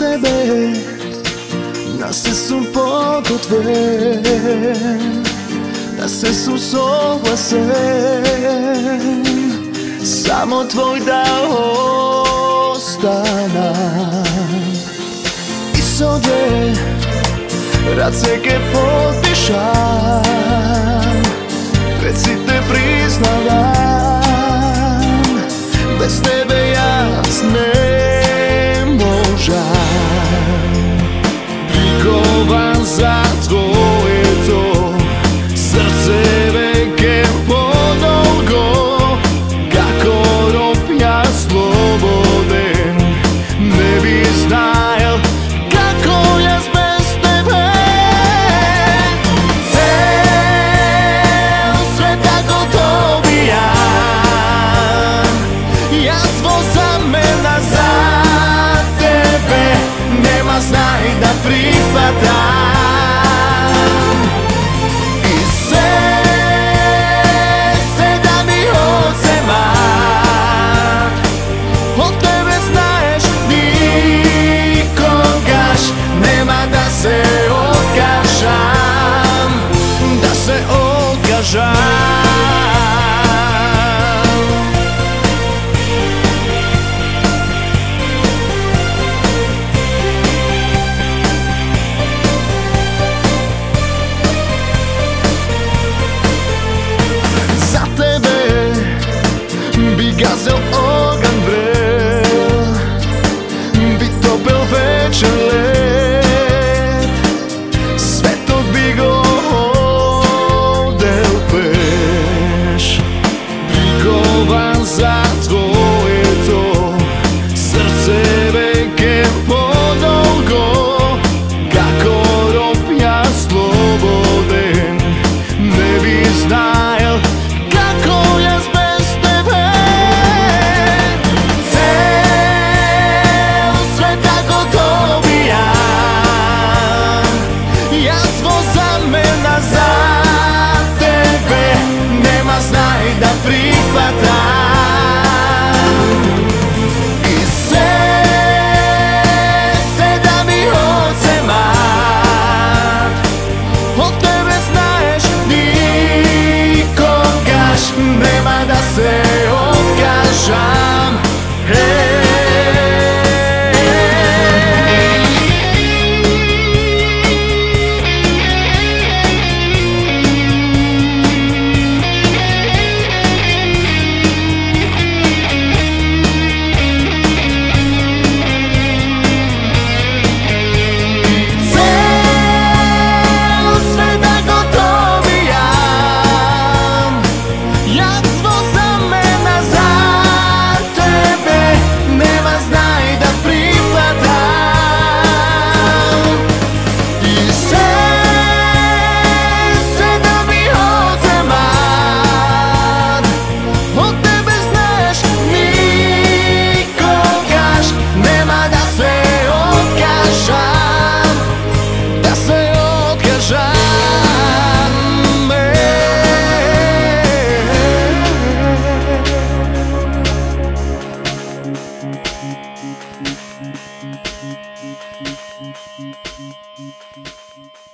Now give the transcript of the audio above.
tebe na sve sam pogotven, na sve sam soglasen, samo tvoj da ostanem. I sobie raceke potpišam, već si te priznavam, bez tebe ja ne možem. Prikovan za tvoje to srce veke podolgo, kako rob ja sloboden, ne bi znajel kako ja bez tebe. Cel svet tako dobijam, ja svo zamena za tebe, nema znaj da prihvatam. I se da mi odzema, od tebe znaješ nikogaš, nema da se okažam, da se okažam. Gazel ogan vrel, bi topel večer let, svetog bi go ovdje upeš. Prikovan za tvoje to srce veke podolgo, kako rob ja sloboden, ne bi znajel kako ja bez tebe. Da prihvatam i se da mi odzema, od tebe znaješ nikogaš, nema da se okažam. Thank you.